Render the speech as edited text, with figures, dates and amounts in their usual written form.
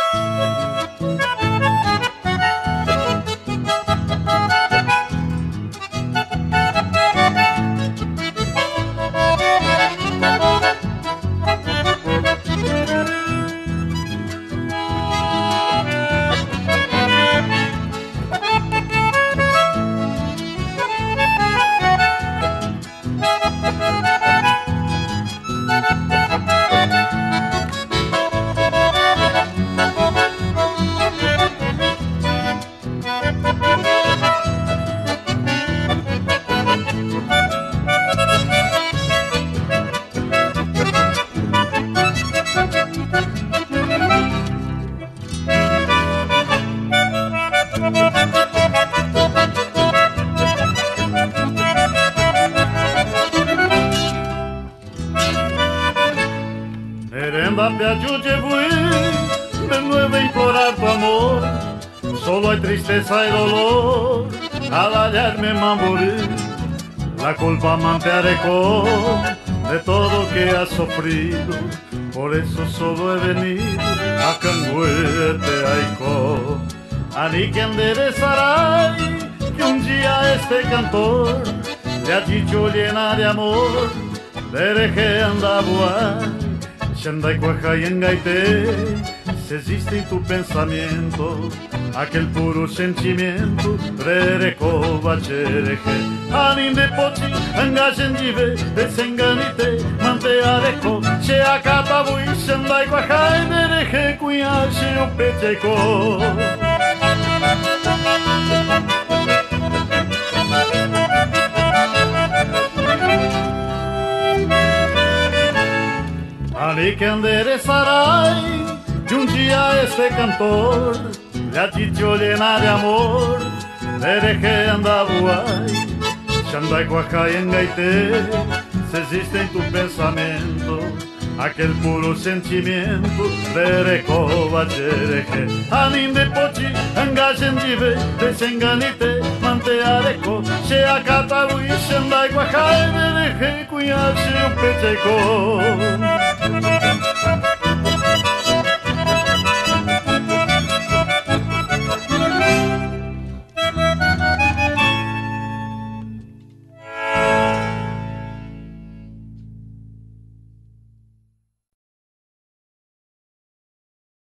Merenda ayude de nuevo a implorar tu amor. Solo hay tristeza y dolor al hallarme morir. La culpa me arecó de todo que has sufrido. Por eso solo he venido a canguete aico. Ani que enderezará que un día este cantor le ha dicho llena de amor. Dereje anda buay. Shandai cuaja y engaite, se existe en tu pensamiento aquel puro sentimiento. Rereco bachereje, anin de pochi, engajen jive, desenganite, mante areco, se acata bui, shandai cuaja y dereje, cuiache o pecheco. Ani que enderezará que un día este cantor le ha dicho llena de amor. Dereje anda buay, shandai cuaja y engaite, se existe en tu pensamiento aquel puro sentimiento. Dereco bachereje, anin de pochi, engajen jive, desenganite, mante areco, se acata bui, shandai cuaja y dereje, cuiache un pecheco.